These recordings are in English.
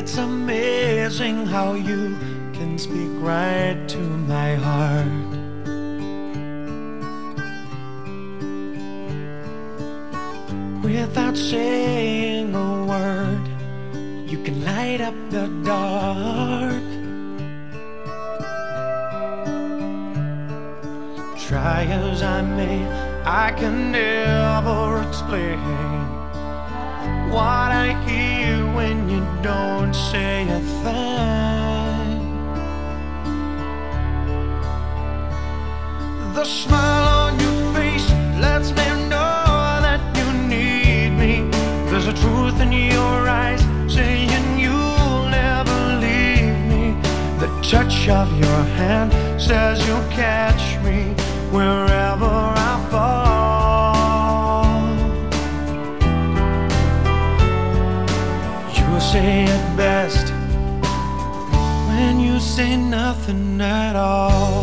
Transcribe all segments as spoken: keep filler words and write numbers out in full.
It's amazing how you can speak right to my heart. Without saying a word, you can light up the dark. Try as I may, I can never explain what I hear when you don't say a thing. The smile on your face lets me know that you need me. There's a truth in your eyes saying you'll never leave me. The touch of your hand says you'll catch me wherever I fall. You say it best when you say nothing at all.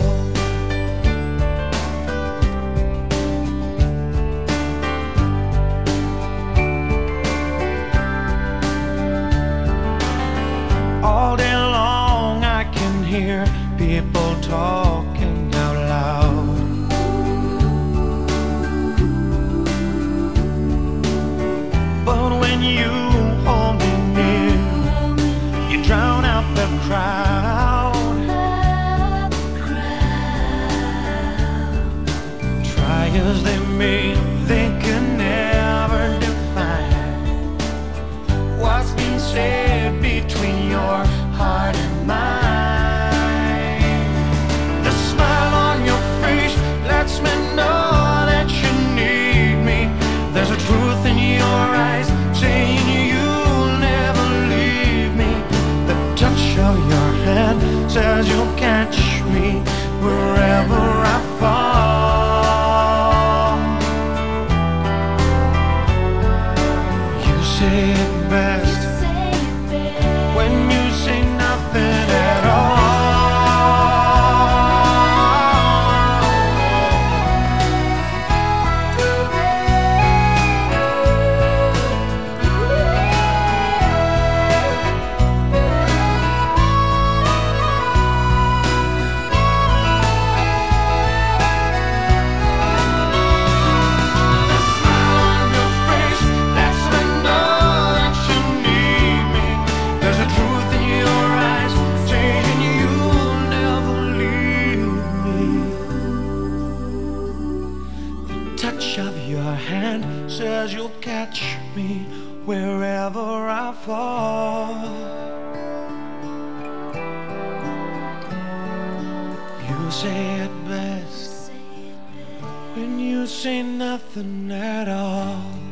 All day long I can hear people talking out loud. But when you hold me near, you drown out the crowd. Try as they may, they can never define what's been said between your heart and mine. The smile on your face lets me know that you need me. There's a truth in your eyes saying you'll never leave me. The touch of your hand says you'll catch me wherever I fall. You say it best when you say nothing at all. Touch of your hand says you'll catch me wherever I fall. You say it best when you say nothing at all.